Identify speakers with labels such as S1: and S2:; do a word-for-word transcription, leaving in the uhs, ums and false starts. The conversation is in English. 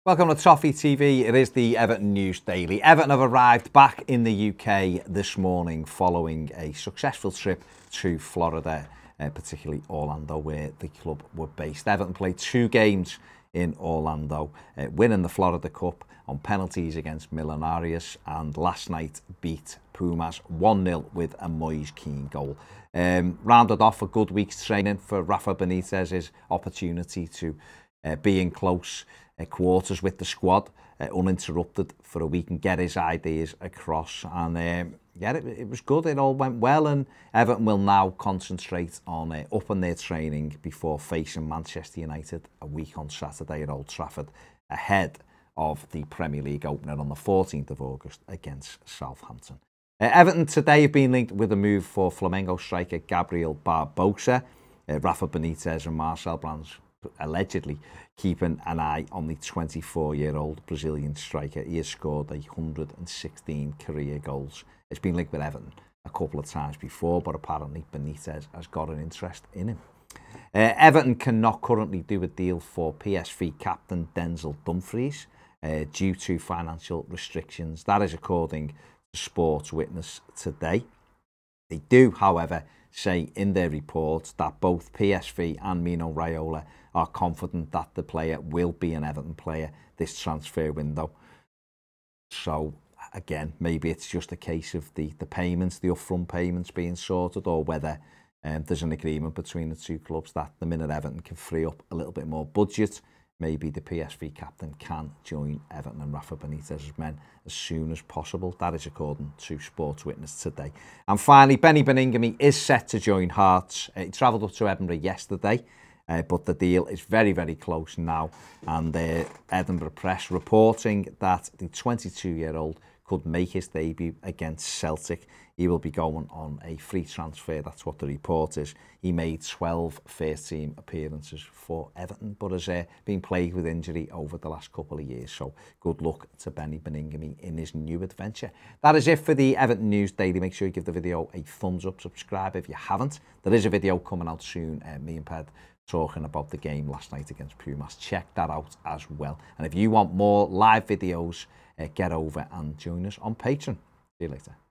S1: Welcome to Toffee T V. It is the Everton News Daily. Everton have arrived back in the U K this morning following a successful trip to Florida, uh, particularly Orlando, where the club were based. Everton played two games in Orlando, uh, winning the Florida Cup on penalties against Millonarios, and last night beat Pumas one nil with a Moise Kean goal. Um, rounded off a good week's training for Rafa Benitez's opportunity to uh, be in close uh, quarters with the squad, uh, uninterrupted for a week, and get his ideas across. And um, yeah, it, it was good. It all went well, and Everton will now concentrate on uh, upping their training before facing Manchester United a week on Saturday at Old Trafford, ahead of the Premier League opener on the fourteenth of August against Southampton. Uh, Everton today have been linked with a move for Flamengo striker Gabriel Barbosa. Uh, Rafa Benitez and Marcel Brands allegedly keeping an eye on the twenty-four-year-old Brazilian striker. He has scored one hundred sixteen career goals. It's been linked with Everton a couple of times before, but apparently Benitez has got an interest in him. Uh, Everton cannot currently do a deal for P S V captain Denzel Dumfries uh, due to financial restrictions. That is according to Sports Witness today. They do, however, say in their report that both P S V and Mino Raiola are confident that the player will be an Everton player this transfer window. So again, maybe it's just a case of the, the payments, the upfront payments being sorted, or whether um, there's an agreement between the two clubs that the minute Everton can free up a little bit more budget, maybe the P S V captain can join Everton and Rafa Benitez's men as soon as possible. That is according to Sports Witness today. And finally, Benny Baningime is set to join Hearts. Uh, he travelled up to Edinburgh yesterday, uh, but the deal is very, very close now. And the uh, Edinburgh Press reporting that the twenty-two-year-old could make his debut against Celtic. He will be going on a free transfer. That's what the report is. He made twelve first-team appearances for Everton, but has uh, been plagued with injury over the last couple of years. So good luck to Benny Baningime in his new adventure. That is it for the Everton News Daily. Make sure you give the video a thumbs up, subscribe if you haven't. There is a video coming out soon, uh, me and Ped talking about the game last night against Pumas. Check that out as well. And if you want more live videos, uh, get over and join us on Patreon. See you later.